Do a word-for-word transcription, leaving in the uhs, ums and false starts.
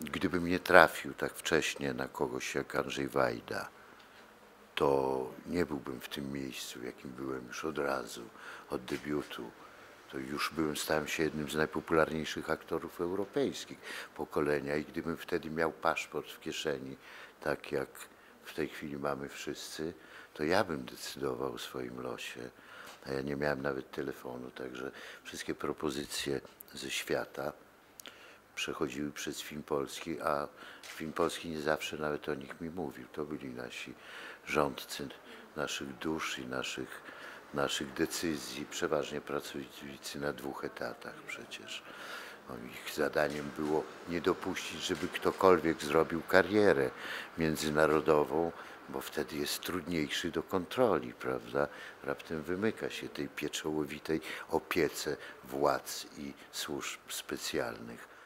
gdybym nie trafił tak wcześnie na kogoś jak Andrzej Wajda, to nie byłbym w tym miejscu, w jakim byłem już od razu, od debiutu. To już byłem, stałem się jednym z najpopularniejszych aktorów europejskich pokolenia i gdybym wtedy miał paszport w kieszeni, tak jak w tej chwili mamy wszyscy, to ja bym decydował o swoim losie. A ja nie miałem nawet telefonu, także wszystkie propozycje ze świata przechodziły przez Film Polski, a Film Polski nie zawsze nawet o nich mi mówił. To byli nasi rządcy naszych dusz i naszych, naszych decyzji, przeważnie pracownicy na dwóch etatach przecież. Ich zadaniem było nie dopuścić, żeby ktokolwiek zrobił karierę międzynarodową, bo wtedy jest trudniejszy do kontroli, prawda? Raptem wymyka się tej pieczołowitej opiece władz i służb specjalnych.